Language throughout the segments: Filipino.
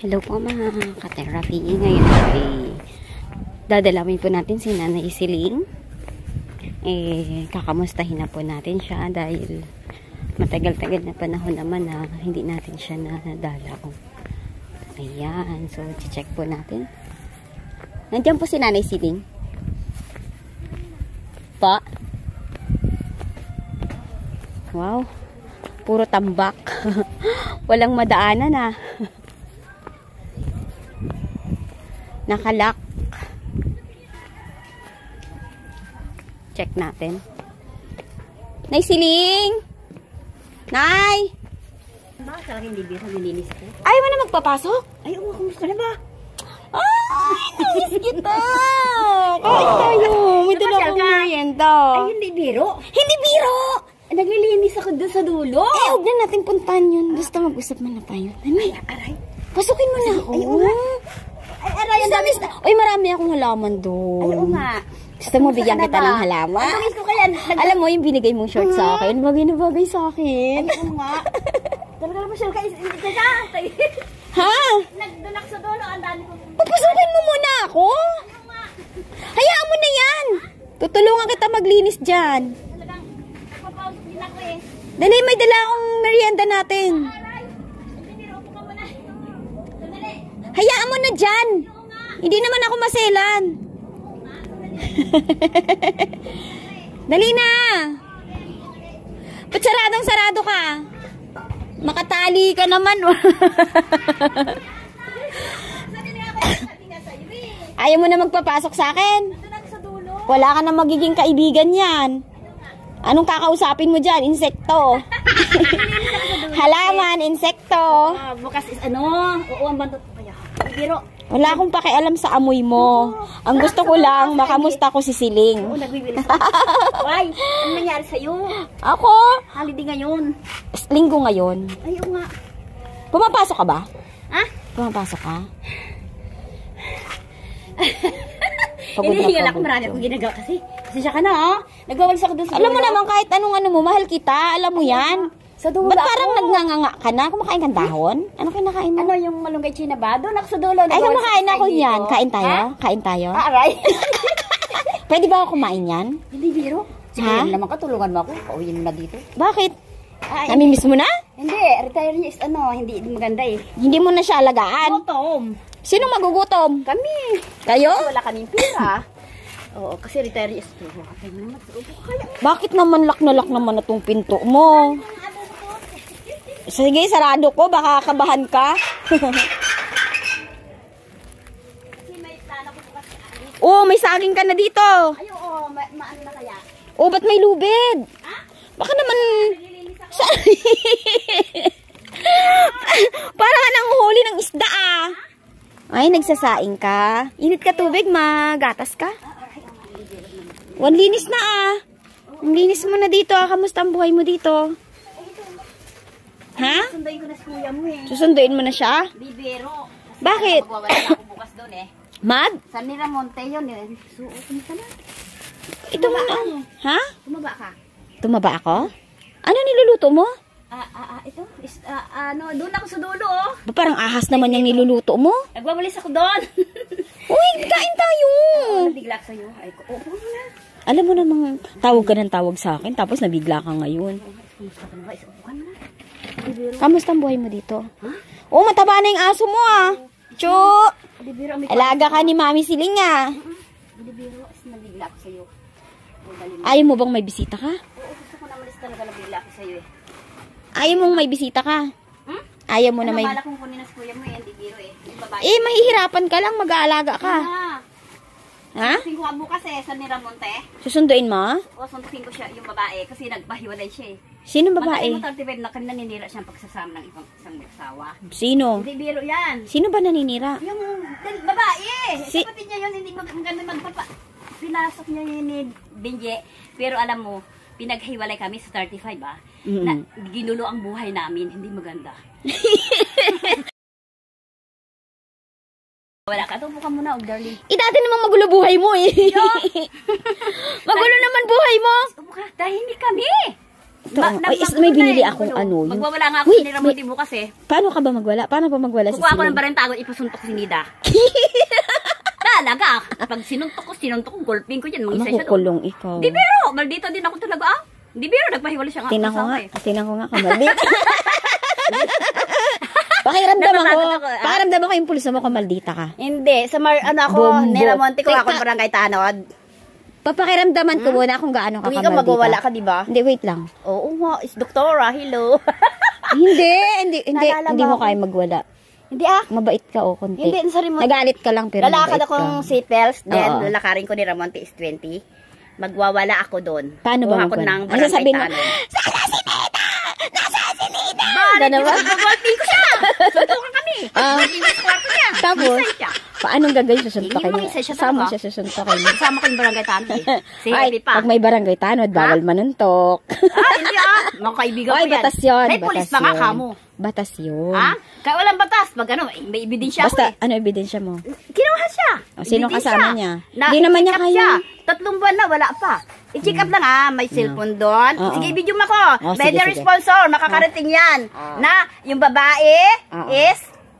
Hello po mga ka-therapy. Ngayon ay dadalawin po natin si Nanay Isiling. Kakamustahin na po natin siya dahil matagal-tagal na panahon naman na hindi natin siya nadalaw. Ayan. So, check po natin. Nandiyan po si Nanay Isiling. Pa. Wow. Puro tambak. Walang madaanan na. Nakalak. Check natin. Nay Siling! Nay! Bakit talaga hindi biro nilinis ko? Ayaw mo na magpapasok? Ay, kumusta na ba? Ay! Nais kita! Kain tayo! May dala akong merienda. Ay, hindi biro. Hindi biro! Naglilinis ako doon sa dulo. Huwag na natin puntahan yun. Basta mag-usap man na tayo. Ay, Aray. pasukin mo na ako. Ay, oo nga. Ay, aray, ang dami na. Uy, marami akong halaman doon. Ay, oo nga. Gusto mo bigyan kita ng halaman? Ang tungis ko kaya. Alam mo, yung binigay mong short sa akin, bagay na bagay sa akin. Ay, oo nga. Talaga naman siya kayo. Ha? Nagdunak sa dulo. Ang dami ko. Papasukin mo muna ako. Hayaan mo na yan. Tutulungan kita maglinis dyan. Talagang nagpapawag din ako eh. Dali, may dala akong merienda natin. Aray. Hindi biro ko ka muna. Sandali. Hayaan mo na dyan. Hindi naman ako maselan. Dali na. Ba't saradong-sarado ka? Makatali ka naman. Ayaw mo na magpapasok sa akin? Nagdunak sa dulo. Wala ka na magiging kaibigan yan. Anong kakausapin mo dyan? Insekto. Halaman, insekto. Bukas is ano? Oo, ang bantot. Kaya. Biro. Wala akong pakialam sa amoy mo. Ang gusto ko lang, makamusta ko si Siling. Oo, nagbibilis ako. Why? Ano nangyari sa'yo? Ako? Holiday ngayon. Linggo ngayon. Ay, oo nga. Pumapasok ka ba? Ha? Pumapasok ka? Pagod na Hinihingal ako, pagod marami ko. akong ginagawa kasi. Kasi siya ka na, oh. Nagwawalis ako doon sa Alam mo dulo. naman kahit anong ano mo, mahal kita. Alam mo yan. Sa dulo Ba't ako. parang nagnanganga ka na? Kumakain kang dahon? Ano kinakain mo? Ano yung malunggay china ba? Doon ako sa dulo. Ay, kumakain ako yan. Kain tayo? Kain tayo? Ah, aray. Pwede ba ako kumain yan? Hindi biro. Sige, Ha? naman ka, tulungan mo ako. Pauwiin mo na dito. Bakit? Ay, Namimiss mo na? hindi. Retire niya is ano, hindi maganda eh. Hindi mo na siya alagaan? Gutom. Sinong magugutom? Kami. Kayo? Kasi wala kaming pera. Oo, kasi retire niya is kaya. Bakit naman lock na naman na tong pinto mo? Sige, sarado ko. Baka kabahan ka. Kasi may plano ko bukas. Oh, may saging ka na dito. Ay, oo, maano na kaya? Oh, ba't may lubid? Ha? Baka naman... Nililinis ako. Para ka nang huli ng isda ah. Ay, nagsasaing ka. Init ka tubig, magatas ka. Linis na ah. Ang linis mo na dito ah. Kamusta ang buhay mo dito? Ha? Sundayin ko na si kuya mo eh. Susunduin mo na siya? Bibero. Bakit? Magwawala na ako bukas doon eh. Mag? San Miramonte yun eh. Suotin ka na. Ito mo na. Ha? Tumaba ka. Tumaba ako? Ano niluluto mo? Ito. Ano, doon ako sa dulo oh. Ba, parang ahas naman yung niluluto mo? Nagwawalis ako doon. Uy, kain tayo! Nabigla ko sa'yo. Ay, upo mo na. Alam mo namang tawag ka ng tawag sa akin, tapos nabigla ka ngayon. Kumusta ka na ba? Isupo ka na. Kamusta ang buhay mo dito? Oh, mataba na yung aso mo ah. Chu! Bibero, may Alaga ka ni Mami Siling ah. bibero. Nabigla ko sa'yo. Ayaw mo bang may bisita ka? Oo, gusto ko na malis talaga nabigla ko sa'yo eh. Ayaw mong may bisita ka? Hmm? Ayaw mo na may... Bala kong kunin na si kuya mo eh. Hindi biro eh. Yung babae. Eh, mahihirapan ka lang, mag-aalaga ka. Ha? Sunduin ko nga bukas eh. San Miramonte. Susunduin mo? O, sunduin ko siya yung babae. Kasi nagpahiwalay siya eh. Sino Babae? babae? Mo 35 na kanina ninira siyang pagsasama ng isang asawa. Sino? Hindi biro yan. Sino ba naninira? Yung babae. Si- Kapatid niya yun. Hindi maganda magpapa. Pinasok niya yun ni Benje. Pero alam mo, pinaghiwalay kami sa 35 ah. Na ginulo ang buhay namin. Hindi maganda. Wala ka. Tupo ka muna, darling. Dati namang magulo buhay mo eh. Magulo naman buhay mo. Tupo ka. Dahil hindi kami. Ay, may binili akong ano. Magwawala nga ako Wait, ni Ramonte bukas eh. Paano ka ba magwala? Paano ba magwala si Kukuha ako Celine? ng barentago, ipasuntok si Nida. Talaga. Pag sinuntok ko, gulping ko yan. Mag-isa siya doon. Makukulong ikaw. Di biro, maldito din ako talaga ah. Di biro, nagpahiwala siya nga. Tinan ko asawa nga. eh. Tinan ko nga kamaldita. Pakiramdam ako. Pakiramdam ako yung pulso mo kamaldita ka. Hindi, sa ano ako, Bombo. ni Ramonte ko ako Teka. barangay Tanod. Papakiramdaman ko muna kung gaano ka Uwi ka, kamaldita. magwawala ka, di ba? Hindi, wait lang. Oo nga, is doktora, hello. Hindi Naalala mo mo kaya magwala. Hindi ah. Mabait ka o konti. Hindi, sorry mo. Nagalit ka lang pero Lalakad mabait akong ka. seatbelts, then Oo. lalakarin ko ni Ramonte is 20. Magwawala ako doon. Paano ba Kuha ko magwala? ng Ano barangay sasabihin mo? Tanod. Sana si Nita! Nasa si Nita! Bakit? Ganun ba? Gagawalpin ko siya. Suntukan kami. Ah. Gagawalpin ko sa kwarto niya. Tapos? Minsan siya. Paanong gagawin susuntokin Hindi mo niya? isa siya Kasama talaga. siya susuntokin. Kasama ko yung barangay Tanod eh. Si Ay, Happy pa. pag may barangay tanod, bawal manuntok. Hindi ah. Mga kaibigan ko Ay, yan. batas yun. May pulis pa nga kamo. Batas yun. Ha? Kaya walang batas. Pag ano, may ebidensya ako Basta, eh. ano ebidensya mo? Kinuha siya. O, sino Ebidensya. kasama niya? Na, Di naman niya i-check up kaya. siya. 3 buwan na, wala pa. I-check up lang ha. May cellphone doon. Oo. Sige, video mo ako. Oh, By sige, the sige. sponsor, makakarating yan. Na, yung babae Oo. is,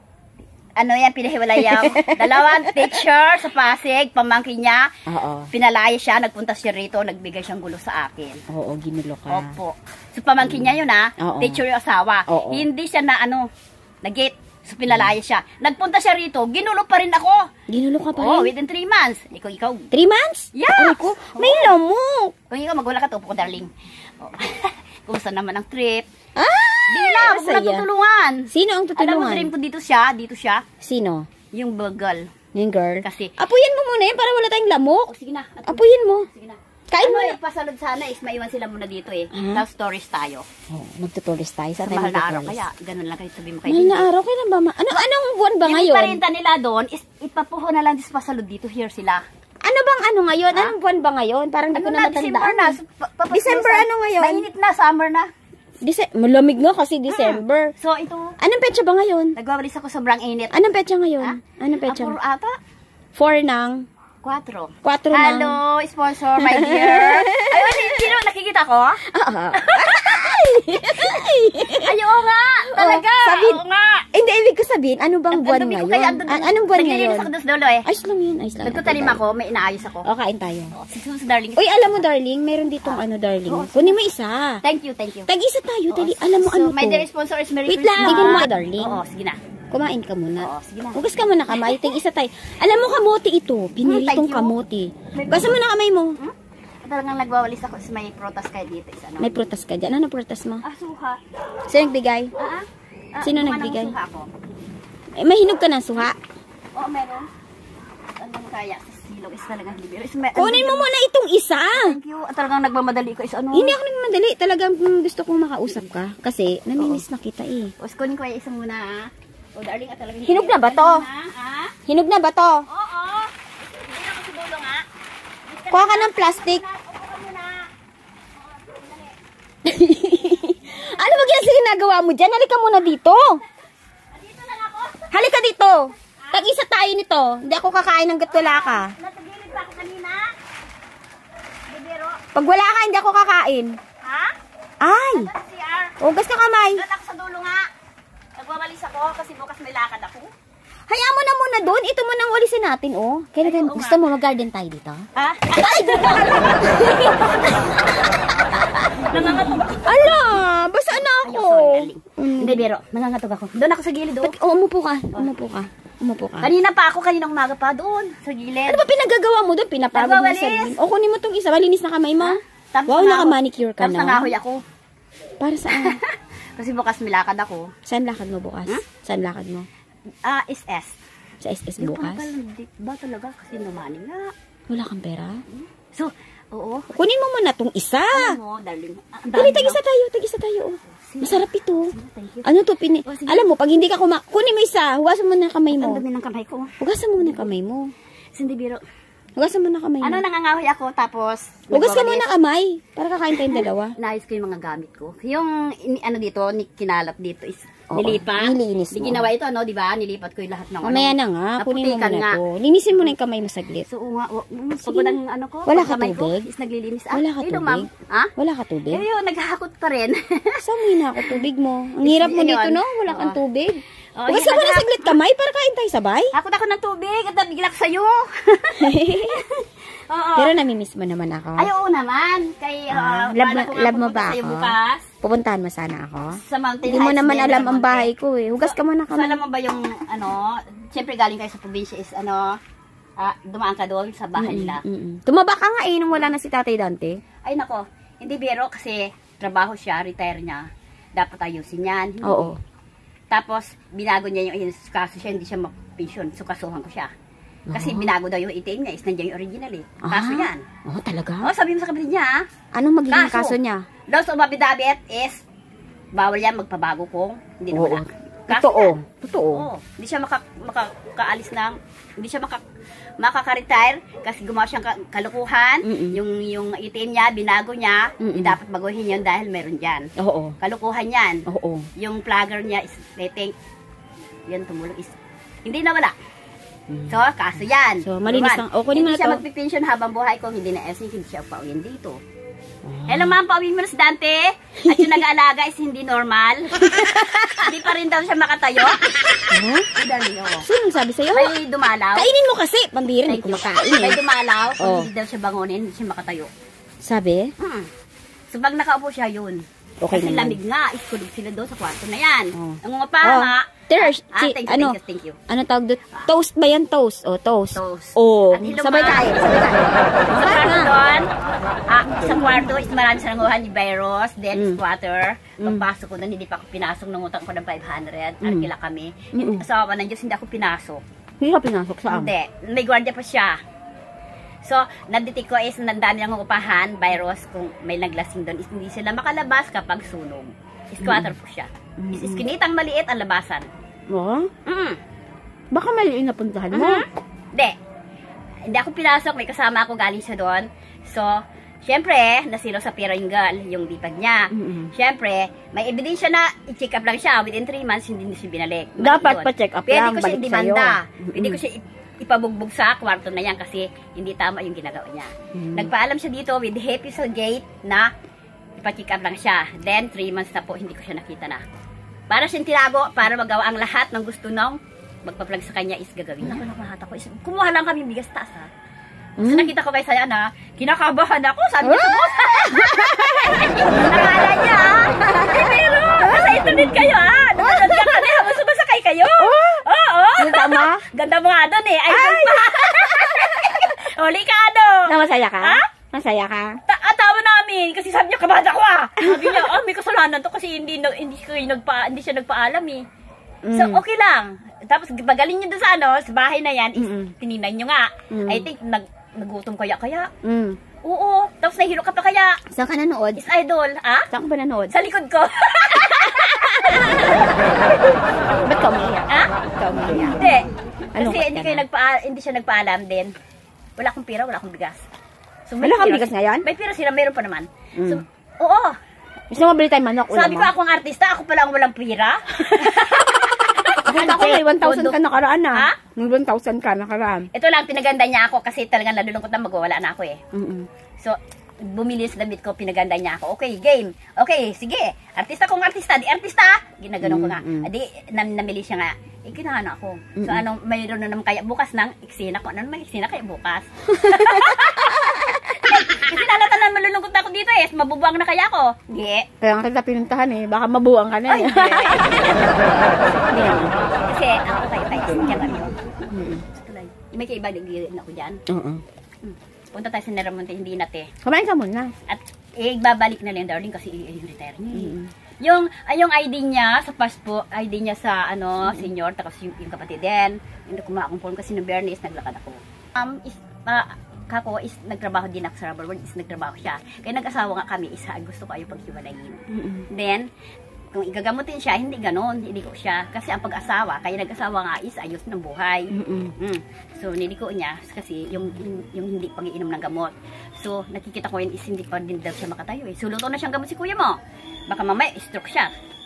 ano yan, pinahiwalay yung dalawang teacher sa Pasig, pamangkin niya. Oo. Pinalaya siya, nagpunta siya rito, nagbigay siyang gulo sa akin. Oo, ginulo ka. Opo. So, pamangkin niya yun ha. Oo. Teacher yung asawa. Oo. Hindi siya na ano, nag-gate. So, pinalaya siya. Nagpunta siya rito, ginulo pa rin ako. Ginulo ka pa Oh, rin? within 3 months. Ikaw. 3 months? Yeah. Aray ko, may lamok. Kung ikaw magwala ka, tupo ko, darling. Oh. Kumusta naman ang trip? Ah! Di lang, huwag mo na masaya. tutulungan. Sino ang Alam mo, tutulungan? dream ko dito siya. Sino? Yung bagal. Yung girl? Kasi, Apuyan mo muna yun para wala tayong lamok. oh, sige na. Apuyan mo. Sige na. Kain Ano, mo na. nagpasalod sana is maiwan sila muna dito eh. Ah. Tapos stories tayo. Oh, magtutulis tayo. Sa Saan tayo mahal na araw magtutulis? kaya, ganun lang kayo sabi mo Mahal na araw? Kailan ba? Anong buwan ba Yung ngayon? parinta nila doon is ipapuho na lang sa pasalod dito. Here sila. Ano bang ano ngayon? Anong buwan ba ngayon? Parang di Ano ko na, na December matandaan. na. So, December ano ngayon? Mainit na, summer na. Malamig nga kasi December. So, ito, Anong petsa ba ngayon? nagwawalis ako sobrang init. Anong petsa ngayon? Anong petsa? Apuro ata? 4 ng 4. 4 ng Hello, sponsor, my dear. Ayun, sino nakikita ko? Ay, oo nga. Talaga. sabihin- Oo nga. Hindi, ibig ko sabihin, ano bang buwan Ang dumi ko ngayon? kaya, ang dumi. Anong buwan Naglilinis ngayon? ako doon sa dulo eh. Ayos lang yun, ayos lang. Nagtutanim ako, may inaayos ako. O, kain tayo. Sige, darling. Uy, alam mo, darling, meron ditong ano, darling. Kunin mo isa. Thank you. Tag-isa tayo, dali. Alam mo So, ano my to? dear sponsor is Merry Wait Christmas. lang, tignan mo, darling. Oo, sige na. Kumain ka muna. Oo, sige na. Hugas ka muna kamay, tag-isa tayo. Alam mo, kamote ito. Piniritong thank you. kamote. Hugasan mo na kamay mo. Talagang nagwawalis ako sa may protas kayo dito. Is ano? May prutas ka dyan. Ano prutas mo? Suha. Sino nagbigay? Sino kumuha ng nagbigay? Suha ako. Eh, mahinog ka ng suha. Oo, meron. Anong kaya? Sa silog is talagang libero. Kunin mo muna itong isa. Thank you. Talagang nagmamadali ko is ano. Hindi ako nagmadali. Talagang gusto kong makausap ka. Kasi namimiss na kita eh. Tapos kunin ko yung isang muna ha. O darling, talagang Hinog na ba to? Ha? Hinog na ba to? Oo. Hindi na ako si Dulo nga. Kuha ka ng plastic. Upo ka muna. Ano ba ginagawa mo dyan? Halika muna dito. Dito lang ako. Halika dito. Tag-isa tayo nito. Hindi ako kakain ng gatwala ka. Nasa gilid pa ako kanina. Libero. Pag wala ka, hindi ako kakain. Ha? Ay! Nasa CR. Hugas ka kamay. Doon ako sa dulo nga. Nagwawalis ako kasi bukas may lakad ako. Hayaan mo na muna doon. Ito mo nang walisin natin, oh. Kailan oo gusto mo mag-garden tayo dito? Ha? Nangangatog ako. Ala! Basa na ako. Hindi, Bero. Nangangatog ako. Doon ako sa gilid, oh. Oh, umupo ka. Umupo ka. Umupo ka. Kanina pa ako, kaninang umaga pa doon, sa gilid. Ano ba pinagagawa mo doon? Pinapagod mo Nagwawalis. sa sarili. O, kunin mo tong isa. Malinis na kamay mo. Tapos Wow, na- naka-manicure ka Tapos na. nangahoy ako. Para saan? Kasi bukas may lakad ako. Saan lakad mo bukas? Saan lakad mo? SS. Sa SS Yung bukas? kapal, ba talaga? Kasi numani nga. Wala kang pera? So, oo. Kunin mo muna tong isa. Alam mo, darling. Ang Dali, dami tag-isa na- tayo. Tag-isa tayo. Oh. Masarap ito. Thank you. Ano to? Oh, sige. Alam mo, pag hindi ka kunin mo isa. Hugasan mo na kamay Ang mo. dami ng kamay ko. Hugasan mo na kamay mo. Hindi, Biro. Hugasan mo na kamay mo. Ano, nangangahoy ako, tapos... Hugas ka nagwawalis. muna kamay. Para kakain tayong dalawa. Naayos ko yung mga gamit ko. Yung ano dito, kinalap dito is Oo, Nilipat. nilinis Di mo. ginawa ito, ano, di ba? Nilipat ko yung lahat ng Mamaya na nga, kunin mo naputikan muna nga. to. Linisin mo na yung kamay mo saglit. So, nga, pag ng ano ko, Wala pag ka kamay ko tubig? is naglilinis. Wala ka Hello, tubig? ma'am. Ha? Wala ka tubig? Eh, yun, naghahakot pa rin. Samoy na ako tubig mo. Ang hirap mo Yun. dito, no? Wala Oo. kang tubig. Oh, Huwag yun, ka muna saglit kamay para kain tayo sabay. Hakot ako ng tubig at nabigla ko sa'yo. Oo. Pero namimiss mo naman ako. Ay, oo naman. Kay, love mo ba sa'yo ako? bukas. Pupuntahan mo sana ako. Sa Mountain Hindi mo Heights naman din, alam ang Monte. bahay ko eh. Hugas ka muna So, kamay. alam mo ba yung, ano, siyempre galing kayo sa probinsya is, ano, dumaan ka doon sa bahay nila. Tumaba ka nga eh nung wala na si Tatay Dante. Ay, nako. Hindi biro kasi trabaho siya, retire niya. Dapat ayusin yan. Oo. Tapos, binago niya yung kaso siya, hindi siya mapensyon. So, kasuhan ko siya. Kasi binago daw yung ATM niya, is nandiyan yung original eh. Kaso yan. Oh, talaga? Oh, sabi mo sa kapatid niya, Anong magiging kaso niya? Loss of affidavit is, bawal yan magpabago kung hindi na wala. Kaso Totoo. yan. Totoo. Oo. Hindi siya makakaalis ng, hindi siya makaka-retire kasi gumawa siyang kalukuhan. Yung ATM niya, binago niya, hindi dapat baguhin yun dahil meron dyan. Oo. Kalukuhan yan. Oo. Yung plugger niya is, I think, yan tumulong is, hindi na wala. So, kaso yan. So, malinis lang. O, kunin mo Hindi na siya to. magpipensyon habang buhay kung hindi na SC, hindi siya pauwiin dito. Hello ma'am, pauwiin mo na si Dante. At yung nag-aalaga is hindi normal. Hindi pa rin daw siya makatayo. Ha? Ay, dali, oh. Sino sabi sa'yo? May dumalaw. Kainin mo kasi. Pambira, hindi Thank you. kumakain May eh. dumalaw. Kung Oh. hindi daw siya bangunin, hindi siya makatayo. Sabi? So, pag nakaupo siya, yun. Okay Kasi naman. lamig nga, iskulog sila doon sa kwarto na yan. Oh. Ang mga pama. Thank you. Thank you. Ano tawag doon? Toast ba yan? Toast. O, toast. Toast. Oh, At hello, sabay ma'am. tayo. Sabay tayo. Sa kwarto doon, sa kwarto is marami sa nanguhan ni virus, then squatter. Pagpasok ko doon, hindi pa ako pinasok, nangutang ko ng 500. Arkila kami. Sa awa ng Diyos, hindi ako pinasok. Hindi ka pinasok saan? Hindi. May gwardiya pa siya. So, naditik ko is nandami ng upahan, virus, kung may naglasing doon, is hindi sila makalabas kapag sunog. Squatter po siya. Is kinitang maliit ang labasan. Oo? Baka maliin na puntahan mo. Hindi. Hindi ako pinasok, may kasama ako galing siya doon. So, syempre, nasilo sa pera yung girl, yung lipad niya. Syempre, may ebidensya na i-check up lang siya. Within 3 months, hindi niya siya binalik. Dapat Yun. pa-check up Pwede lang, ko siya balik i-demanda. sa'yo. Pwede ko siya ipabugbog sa kwarto na yan kasi hindi tama yung ginagawa niya. Nagpaalam siya dito with happy sa gate na ipa-check up lang siya. Then, 3 months na po, hindi ko siya nakita na. Para siyang tinago, para magawa ang lahat ng gusto nung magpa-plug sa kanya is gagawin niya. Nakahata ko. Kumuha lang kami bigas taas ha. So nakita ko kay Saya na, kinakabahan ako, sabi niya sa boss. Nakala niya ha. Pero, nasa internet kayo ha. Nanonood ka kami habang sumasakay kayo. Oo. Tama? Ganda mo nga doon eh. Ay! Huli ka ano. Masaya ka? Ha? Masaya ka? Tawa namin kasi sabi niya kabada ko ah. Sabi niya, may kasalanan to kasi hindi siya nagpaalam eh. So okay lang. Tapos pagaling niyo doon sa sa bahay na yan, tininay niyo nga. I think nagutom kaya. Oo. Tapos nahilo ka pa kaya. Saan ka nanood? Is idol, ah? Saan ka ba nanood? Sa likod ko. Ba't ka umiiyak? Ha? Ba't ka umiiyak? Hindi. Anong Kasi kat ka hindi siya nagpaalam din. Wala akong pera, wala akong bigas. So, Wala kang bigas ngayon? May pera sila, mayroon pa naman. So, oo. Gusto mo bili tayong manok? Sabi ko akong artista, ako pala ang walang pera. Nakita ko may 1,000 ka nakaraan na. Ha? May 1,000 ka nakaraan. Ito lang, pinaganda niya ako kasi talagang nalulungkot na magwawala na ako eh. So, bumili sa damit ko, pinaganda niya ako. Okay, game. Okay, sige. Artista kung artista, di artista. Ginaganon ko nga. Di, namili siya nga. Kinahana ako. So, mayroon na naman kaya bukas ng eksena ko. Ano naman eksena kaya bukas? Kasi nalata na malulungkot na ako dito eh. Mabubuang na kaya ako. Hindi. Kaya nga kita pinuntahan eh. Baka mabuang ka na Ay, eh. hindi. Kasi ako kayo tayo. Diyan kami. May kaiba din ako dyan. Punta tayo sa Neramonte, hindi na te. Kumain ka muna. At babalik na lang darling kasi yung retire niya. Yung ID niya sa passport, ID niya sa senior, tapos yung kapatid din. Hindi ko makakonform kasi no Bernie is naglakad ako. Kako is nagtrabaho din ako sa Rubber World, is nagtrabaho siya. Kaya nag-asawa nga kami, isa gusto ko ayaw paghiwalayin. Then, kung igagamutin siya, hindi ganon, hindi ko siya. Kasi ang pag-asawa, kaya nag-asawa nga is ayos ng buhay. So, niliko niya kasi yung hindi pag-iinom ng gamot. So, nakikita ko yun is hindi pa din daw siya makatayo eh. So, luto na siyang gamot si kuya mo. Baka mamaya, stroke siya.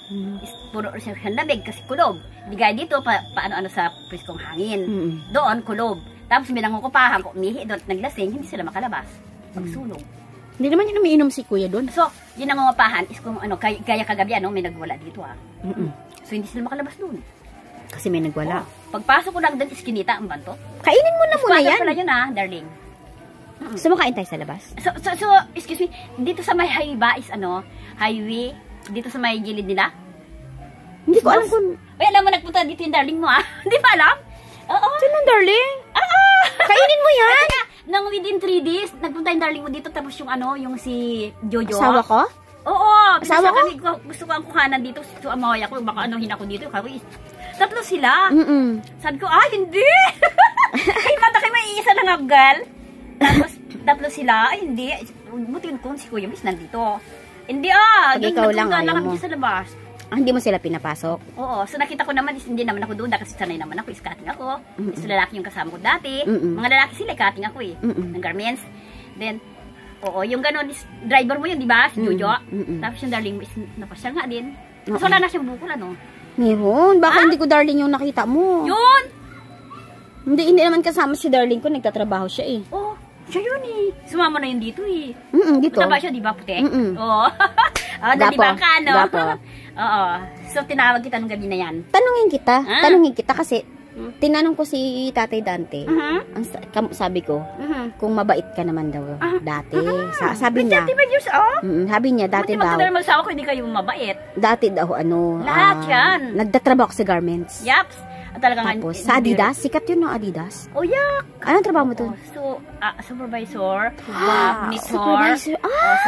Is puro siya lamig kasi kulob. Hindi gaya dito, paano-ano sa priskong hangin. Doon, kulob. Tapos minangukupahan ko, umihi doon, naglasing, hindi sila makalabas. Pagsunog. Hindi naman yung umiinom si kuya doon. So, yung nangungupahan is kung ano, gaya kagabi, may nagwala dito So, hindi sila makalabas doon. Kasi may nagwala. Pagpasok ko lang doon, is kinita ang banto. Kainin mo na muna yan. Pala yun darling. So, makain tayo sa labas? So, excuse me, dito sa may highway, dito sa may gilid nila? Hindi ko alam kung... Ay, alam mo, nagpunta dito yung darling mo, Hindi pa alam? Oo. Sino, darling? Kainin mo yan? Kaya, nang within 3 days, nagpunta yung darling mo dito, tapos yung si Jojo. Asawa ko? Oo. Asawa ko? Gusto ko ang kuhanan dito, so amoy ako, baka anuhin ako dito. Tatlo sila. Sabi ko, hindi. Ay, mata kayo may iisa ng abgal. Tapos, tatlo sila. Ay, hindi. Buti kung si Kuya Miss nandito. Hindi Pag ikaw lang, ayaw mo. Sa labas. Hindi mo sila pinapasok? Oo. So, nakita ko naman, hindi naman ako doon. Kasi sanay naman ako, iskating ako. Is lalaki yung kasama ko dati. Mga lalaki sila, ikating ako ng garments. Then, yung ganon is, driver mo yun, di ba? Si Jojo. Tapos yung darling mo is napasyal nga din. So, wala na siyang bukol, Meron. Baka hindi ko darling yung nakita mo. Yun! Hindi naman kasama si darling ko. Nagtatrabaho siya eh. Oo. Siya yun Sumama na yun dito Dito. Mataba siya, di ba, puti? Oo. Nalibang ka, Oo. So, tinawag kita nung gabi na yan. Tanungin kita kasi tinanong ko si Tatay Dante. Sabi ko, kung mabait ka naman daw dati. Sabi niya. 35 years old? Sabi niya, dati daw. Buti magkadal ko, hindi kayo mabait. Dati daw, Lahat yan. Nagtatrabaho sa garments. Yaps. Tapos, sa Adidas. Sikat yun ng Adidas. Oh, yak. Anong trabaho mo doon? So, supervisor, monitor. Supervisor.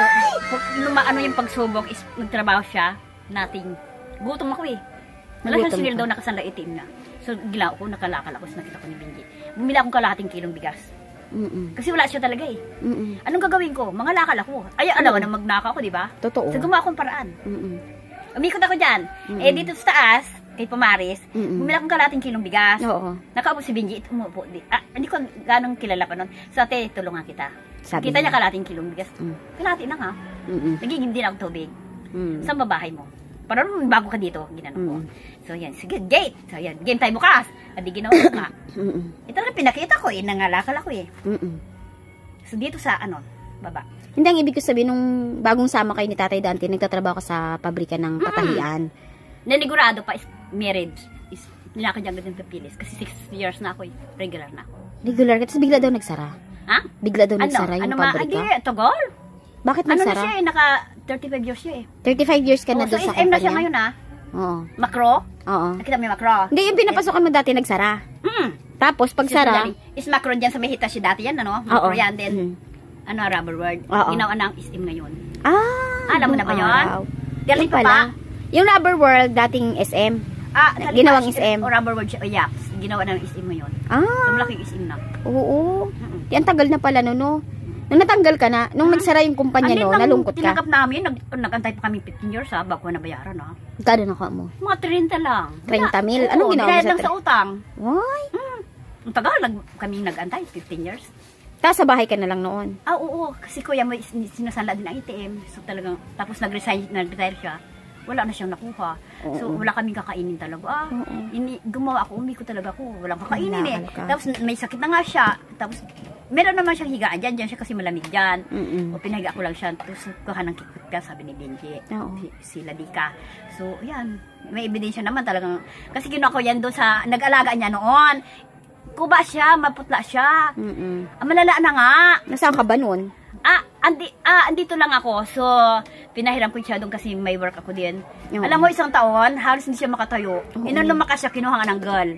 Ano yung pagsubok is nagtrabaho siya. Nothing. Gutom ako Wala siyang sinil daw nakasanla itim na. So, gila ko, nakalakal ako, nakita ko ni Benji. Bumili akong kalahating kilong bigas. Kasi wala siya talaga Anong gagawin ko? Mga lakal ako. Ay, alam mo na magnaka ako, di ba? Totoo. So, gumawa akong paraan. Umikot ako dyan. Dito sa taas, kay Pumaris, bumili akong kalahating kilong bigas. Oo. Nakaupo si Benji, umupo. Hindi ko ganong kilala pa nun. So, ate, tulungan kita. Sabi Kita niya. niya kalahating kilong bigas. Kalahati na nga. Nagiging din ako tubig. Saan babahay mo? Parang bago ka dito, ginano ko. So, yan. Sige, gate. So, yan. Game tayo bukas. Adi ginawa ko nga. Ito na pinakita ko nangalakal ako So, dito sa, baba. Hindi, ang ibig ko sabihin, nung bagong sama kayo ni Tatay Dante, nagtatrabaho ka sa pabrika ng patahian. Nanigurado pa is marriage. Is, nilakad niya agad ng papilis. Kasi 6 years na ako Regular na ako. Regular ka? Tapos bigla daw nagsara? Ha? Bigla daw nagsara yung pabrika? Hindi, tagal. Bakit Ano na nagsara? siya naka 35 years siya 35 years ka na doon so sa SM na siya kumpanya? ngayon Oo. Makro? Oo. Nakita mo yung makro? Hindi, yung pinapasokan mo dati nagsara. Tapos, pag sara, Is makro dyan sa may hita siya dati yan, Makro yan din. Rubber word. Oo. Ginawa ng SM ngayon. alam mo na ba yun? Galing Yun pa pala. pa? Yung Rubber World, dating SM. Ginawang SM. O rubber word siya. O yaps. Ginawa ng SM ngayon. So malaking SM na. Oo. Yan, tagal na pala, no? Nung natanggal ka na, nung nagsara yung kumpanya, nalungkot ka. Tinanggap namin, nag-antay pa kami 15 years, bago na bayaran, Kano na ka mo? Mga 30 lang. 30 mil? Anong ginawa mo binayad sa lang sa utang. Why? Ang tagal, kami nag-antay, 15 years. Tapos sa bahay ka na lang noon? Oo. Kasi kuya mo, sinasanla din ang ATM. So talagang, tapos nag-retire siya. Wala na siyang nakuha. So wala kaming kakainin talaga. Gumawa ako, umiko talaga ako. Walang kakainin Tapos may sakit na nga siya. Tapos meron naman siyang higaan dyan. Diyan siya kasi malamig dyan. O pinahiga ko lang siya. Tapos kuha ng kikit ka, sabi ni Benji. Si Ladika. So yan. May ebidensya naman talagang. Kasi ginawa ko yan doon sa nag-alaga niya noon. Kuba siya, maputla siya. Malala na nga. Nasaan ka ba noon? Andito lang ako. So, pinahiram ko siya doon kasi may work ako din. Alam mo, 1 taon, halos hindi siya makatayo. Nung lumakas siya, kinuha nga ng girl.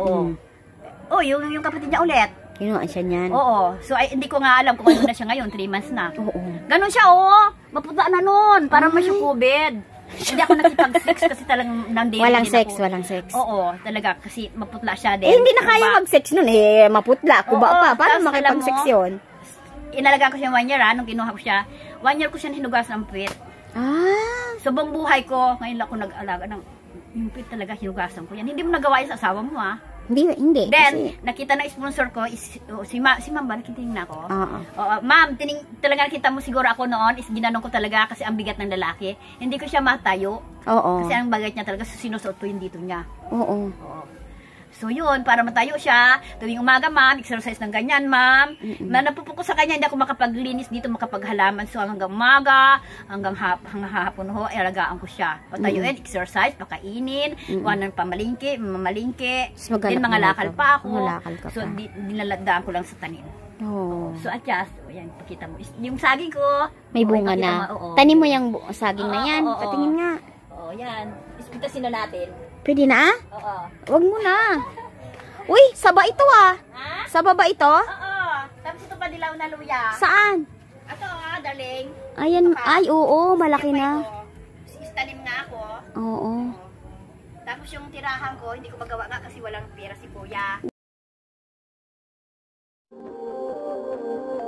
Oo. Yung kapatid niya ulit. Kinuha siya niyan. Oo. So, hindi ko nga alam kung ano na siya ngayon. 3 months na. Oo. Ganon siya, maputla na noon. Parang may COVID. Hindi ako nakipag-sex kasi talagang nandito. Walang sex. Oo, talaga. Kasi maputla siya din. Hindi na kaya mag-sex nun maputla. Kuba pa. Paano makipag-sex yun? Inalagaan ko siya 1 year nung kinuha ko siya. 1 year ko siya hinugas ng puwit. So, buong buhay ko, ngayon lang ako nag-alaga ng yung puwit talaga, hinugasan ko yan. Hindi mo nagawa yan sa asawa mo Hindi. Then, nakita ng sponsor ko, si Ma'am ba, nakitingin ako? Oo, Ma'am, talaga nakita mo siguro ako noon, is ginanong ko talaga kasi ang bigat ng lalaki. Hindi ko siya matayo. Oo. Kasi ang bagat niya talaga, sinusuot ko yung dito niya. Oo. So yun, para matayo siya, tuwing umaga ma'am, exercise ng ganyan ma'am. Napupuko sa kanya, hindi ako makapaglinis dito, makapaghalaman. So hanggang umaga, hanggang hapon ho, alagaan ko siya. Patayuin, exercise, pakainin, kuhanan pamalingki, mamalingki. Then mga lakal pa ako. So dinaladaan ko lang sa tanim. So adjust, yan, pakita mo. Yung saging ko, may bunga na. Tanim mo yung saging na yan. Patingin nga. Yan. Ispitasin na natin. Pwede na? Oo. Wag mo na. Uy, saba ito ah. Ha? Saba ba ito? Oo. Tapos ito pa dilaw na luya. Saan? Ito darling. Ayan, ay oo, malaki na. Istanim nga ako. Oo. Tapos yung tirahan ko, hindi ko magawa nga kasi walang pera si kuya.